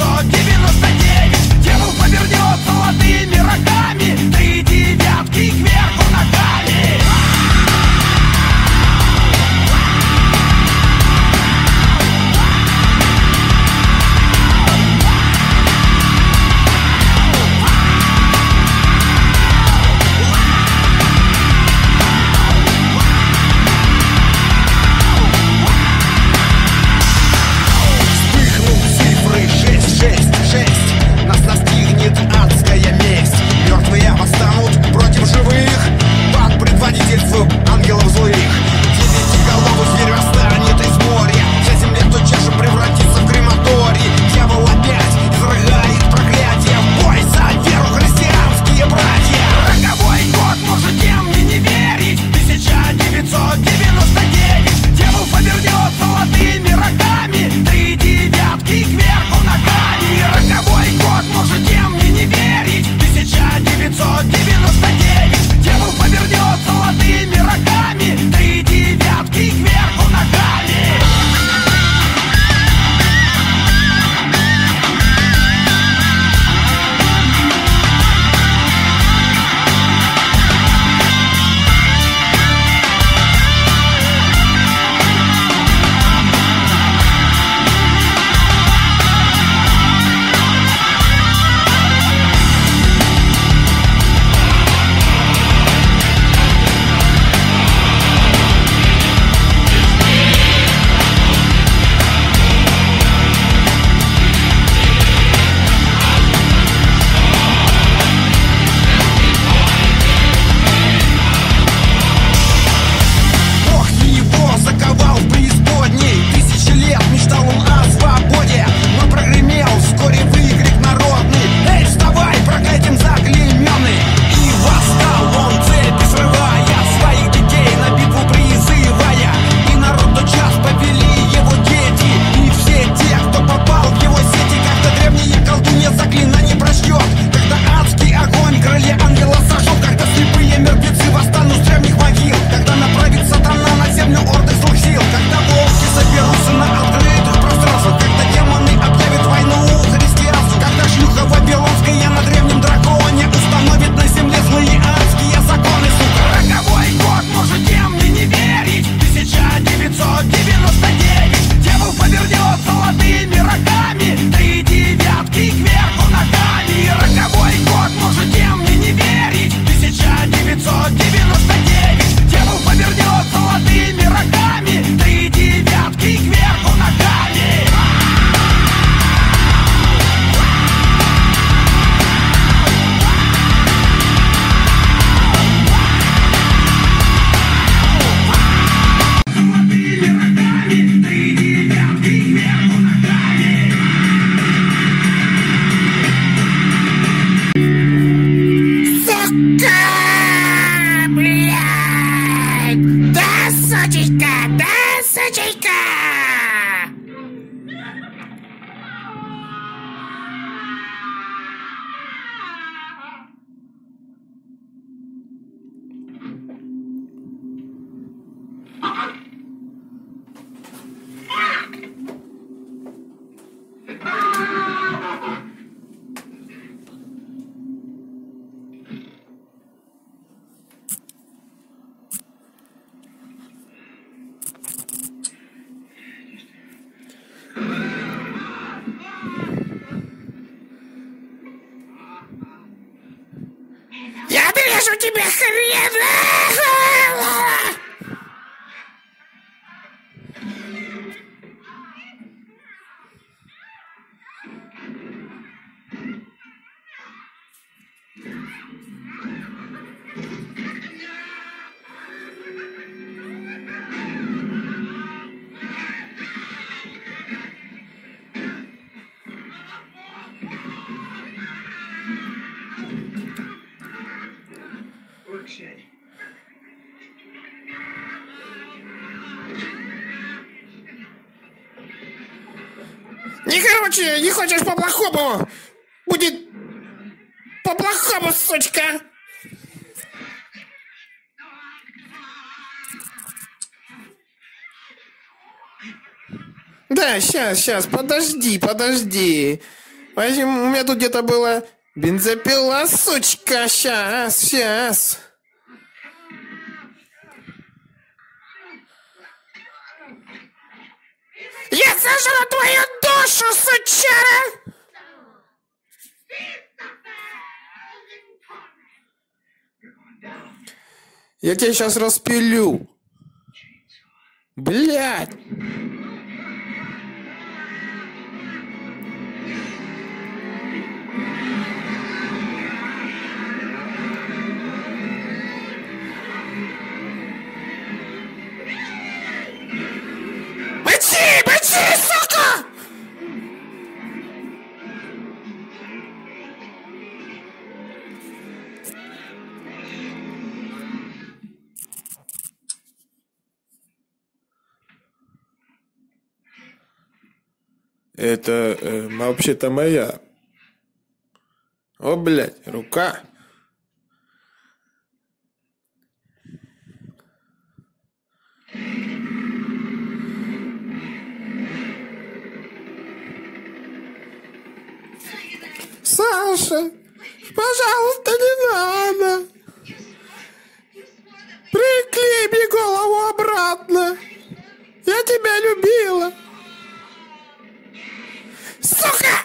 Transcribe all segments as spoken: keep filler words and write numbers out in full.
девятьсот девяносто девять. Дьявол повернет золотыми рогами, три девятки кверху ногами. Нас настигнет адская месть. Мертвые восстанут против живых под предводительством ангелов злых. Девятиголовый зверь восстанет из моря. Вся земля тотчас же превратится в крематорий. Дьявол опять изрыгает проклятие. В бой за веру, христианские братья. Роковой год, можете мне не верить. тысяча девятьсот девяносто девять. Дьявол повернет золотыми рогами, три девятки кверху ногами. Роковой год, можете мне не верить. тысяча девятьсот девяносто девять. Дьявол повернет золотыми рогами, три девятки кверху ногами. Я отрежу тебе хрен! Не короче, не хочешь по-плохому? Будет по-плохому, сучка! Да, сейчас, сейчас, подожди, подожди. Возьму, у меня тут где-то была бензопила, сучка. Сейчас, сейчас. Я сожру твою душу, сучара! Я тебя сейчас распилю. Блядь. Мочи, мочи, сука! Это э, вообще-то моя. О, блядь, рука. Саша, пожалуйста, не надо. Приклей мне голову обратно. Я тебя любила. Сука!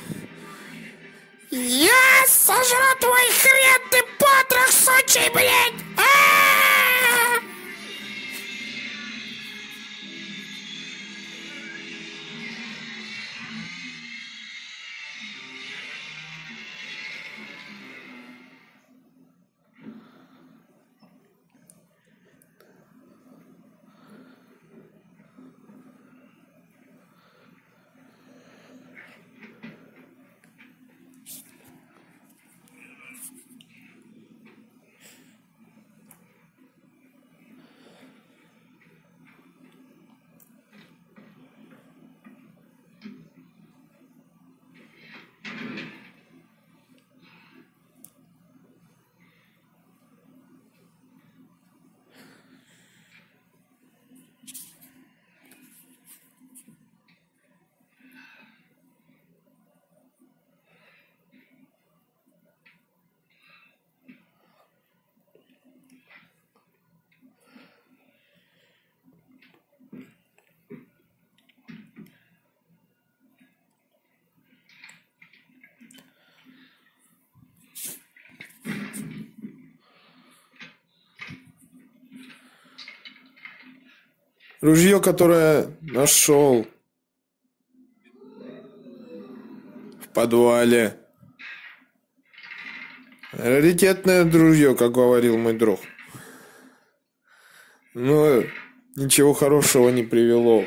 Я сожру твой хрен, ты потрох, сучий, блядь! А-а-а! Ружье, которое нашел в подвале. Раритетное ружье, как говорил мой друг. Но ничего хорошего не привело.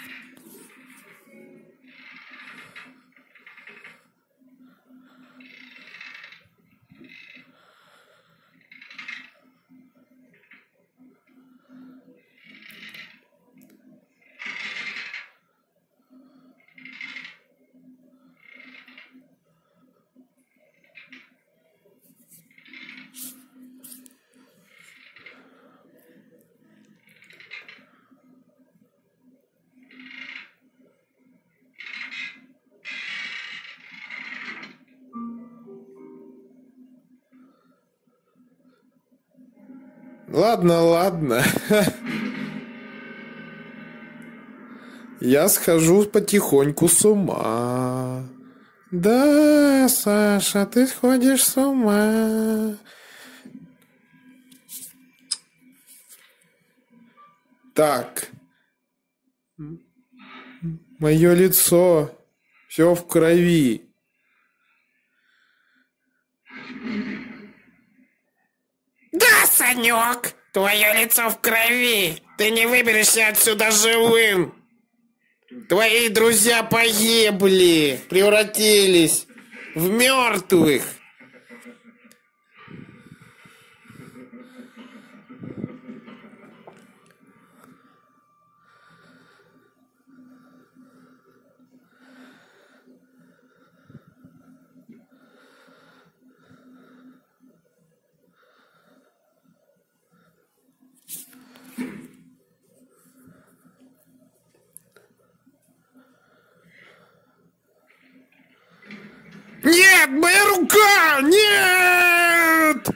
Ладно, ладно. Я схожу потихоньку с ума. Да, Саша, ты сходишь с ума. Так. Мое лицо. Все в крови. Да, Санек, твое лицо в крови. Ты не выберешься отсюда живым. Твои друзья погибли, превратились в мертвых. Нет, моя рука! Нет!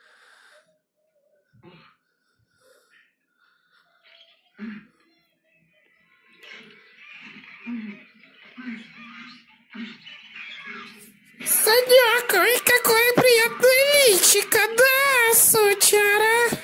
Санек, ой, какое приятное личико, да, сучара?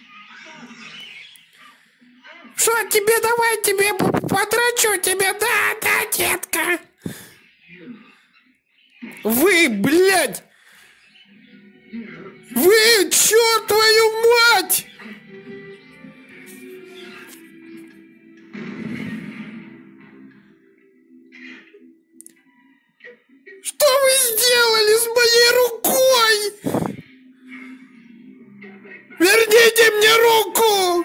Что тебе, давай тебе подрачу тебе, да, да, детка? Вы, блядь! Вы, черт твою мать! Что вы сделали с моей рукой? Верните мне руку!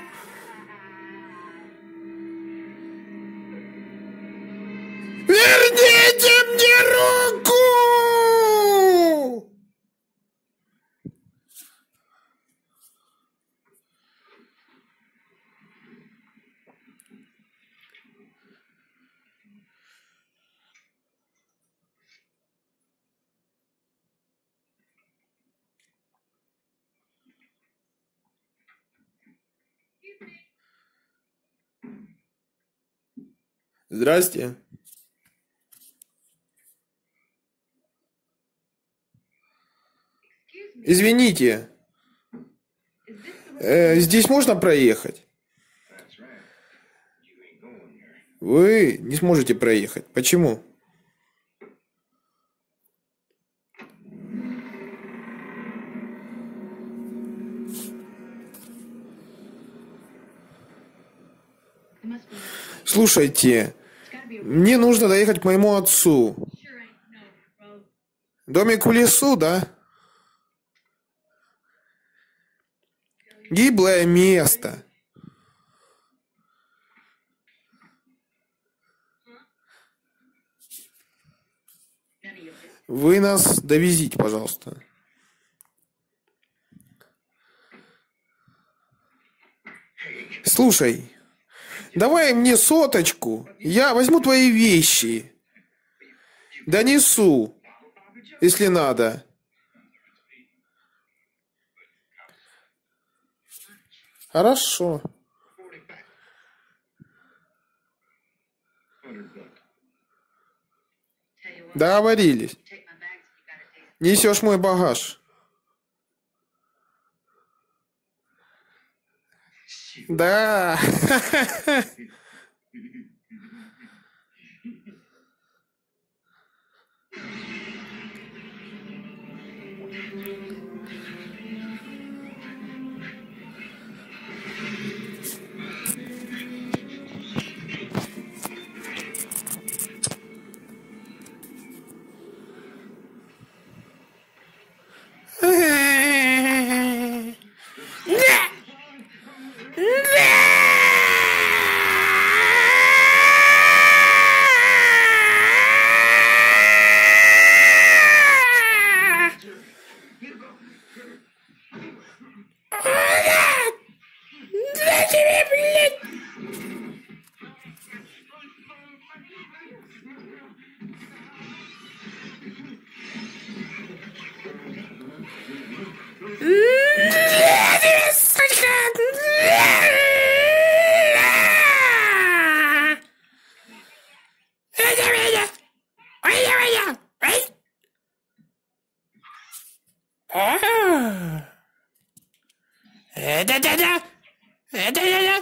Верните мне руку! Здрасте. Извините, э, здесь можно проехать? Вы не сможете проехать. Почему? Слушайте, мне нужно доехать к моему отцу. Домик в лесу, да? Гиблое место. Вы нас довезите, пожалуйста. Слушай, давай мне соточку. Я возьму твои вещи. Донесу, если надо. Хорошо. Договорились. Несешь мой багаж. Да. Да-да-да. Да-да-да.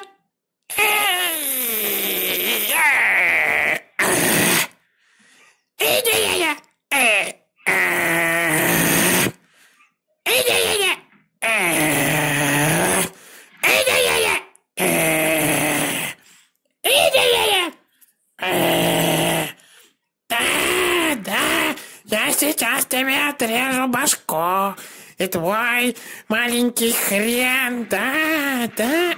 Я сейчас тебе отрежу башку. И твой маленький хрен, да, да.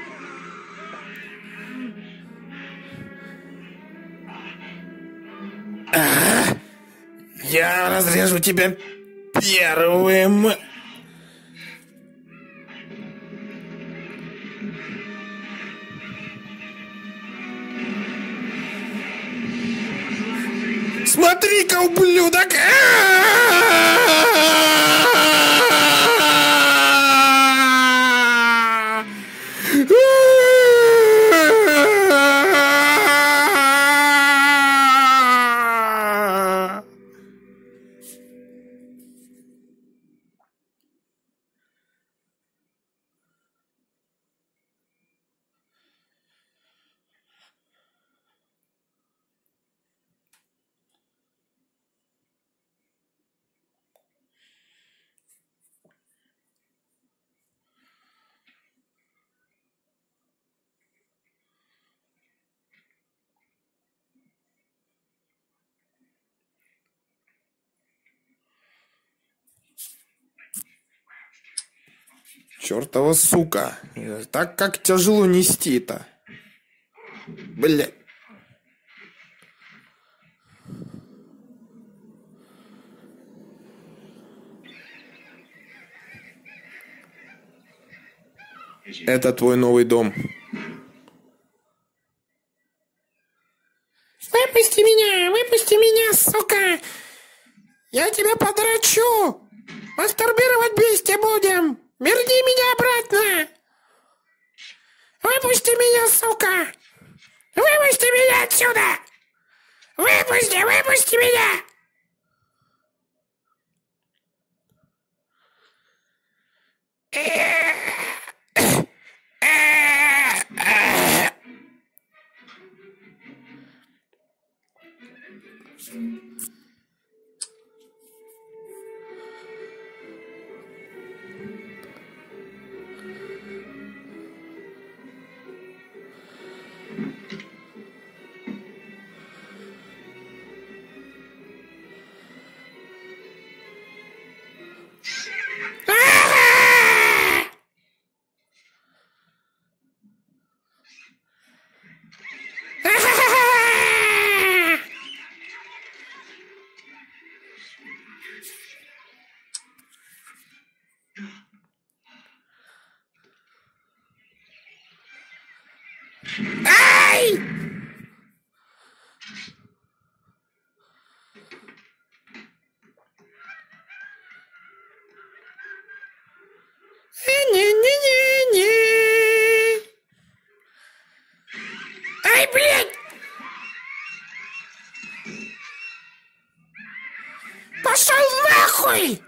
А, я разрежу тебя первым. Смотри-ка, ублюдок! Чёртова сука. Так как тяжело нести-то. Блядь. Это твой новый дом. Выпусти меня, выпусти меня, сука. Я тебя подрачу. Мастурбировать вместе будем. Верни меня обратно! Выпусти меня, сука! Выпусти меня отсюда! Выпусти, выпусти меня! Ай! Не-не-не-не. Ай, блядь! Пошел нахуй!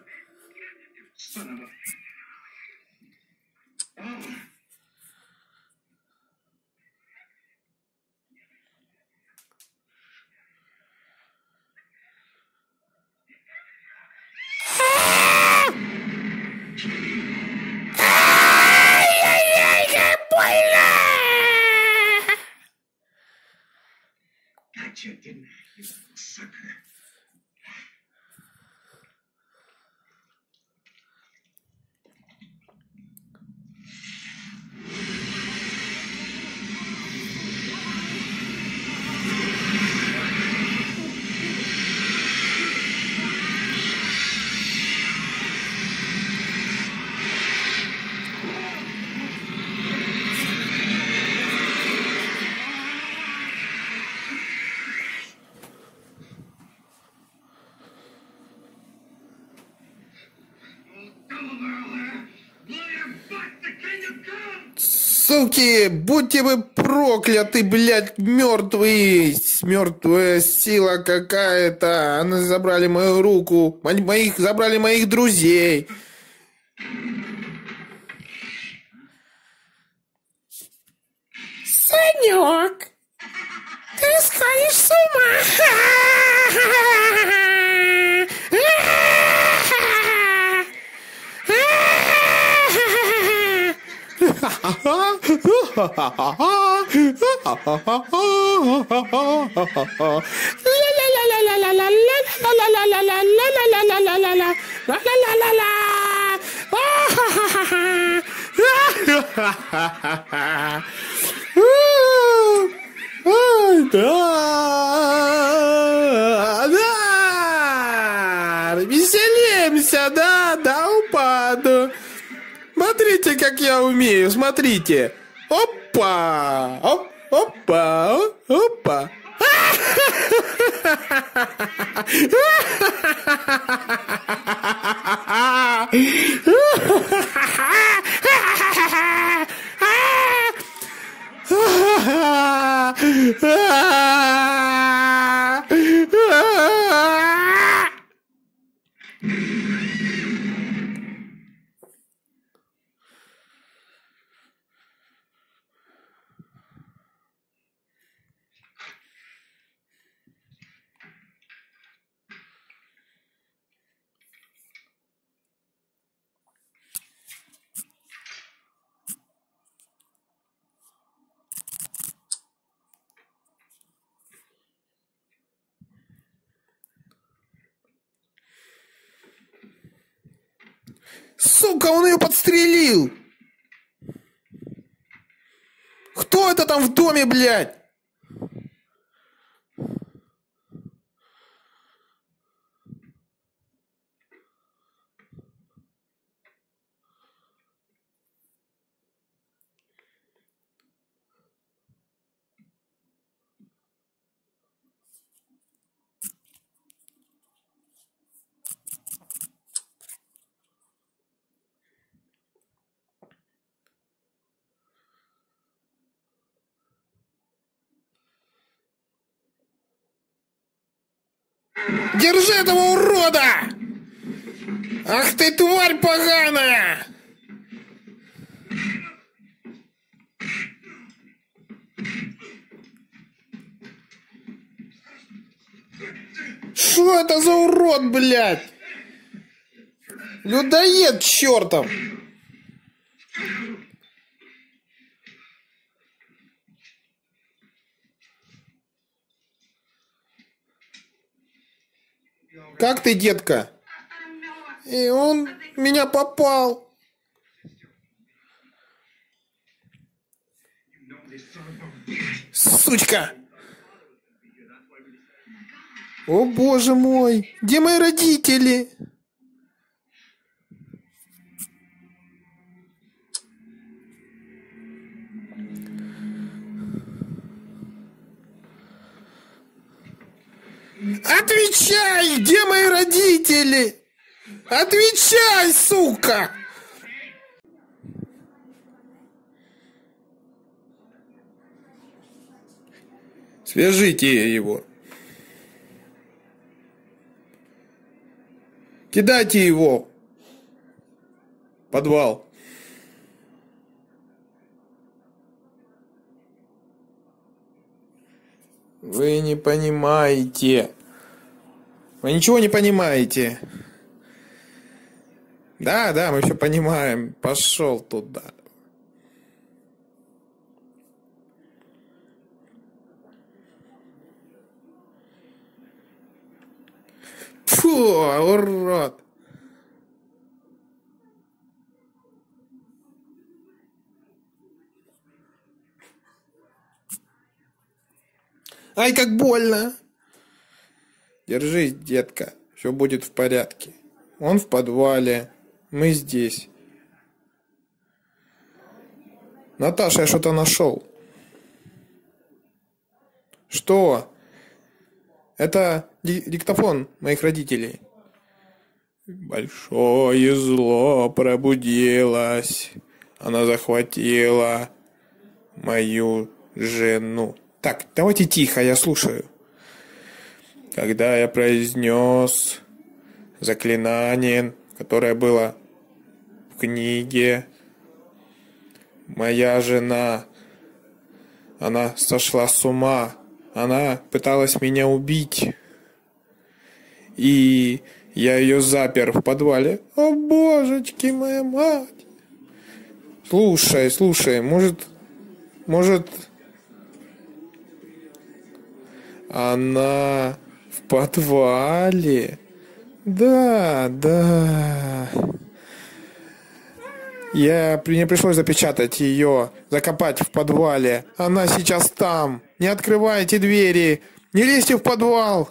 Суки, будьте вы прокляты, блядь, мертвые, мертвая сила какая-то. Они забрали мою руку, моих, забрали моих друзей. Санек, ты сходишь с ума. Да, веселимся, да, да, упаду. Смотрите, как я умею, смотрите. Опа, оп, опа, опа. Сука, он ее подстрелил! Кто это там в доме, блядь? Держи этого урода! Ах ты, тварь поганая! Что это за урод, блядь? Людоед чертов! Как ты, детка? И он в меня попал. Сучка! О, боже мой! Где мои родители? Отвечай! Где мои родители? Отвечай, сука! Свяжите его. Кидайте его в подвал. Вы не понимаете. Вы ничего не понимаете. Да, да, мы все понимаем. Пошел туда. Фу, урод. Ай, как больно. Держись, детка. Все будет в порядке. Он в подвале. Мы здесь. Наташа, я что-то нашел. Что? Это диктофон моих родителей. Большое зло пробудилось. Она захватила мою жену. Так, давайте тихо, я слушаю. Когда я произнес заклинание, которое было в книге, моя жена, она сошла с ума. Она пыталась меня убить. И я ее запер в подвале. О, божечки, моя мать. Слушай, слушай, может, может, она в подвале? Да, да. Я, мне пришлось запечатать ее, закопать в подвале. Она сейчас там. Не открывайте двери. Не лезьте в подвал.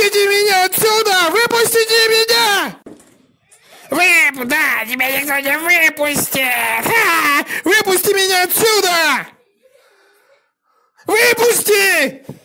Выпустите меня отсюда! Выпустите меня! Вы, да, тебя никто не выпустит! А! Выпусти меня отсюда! Выпусти!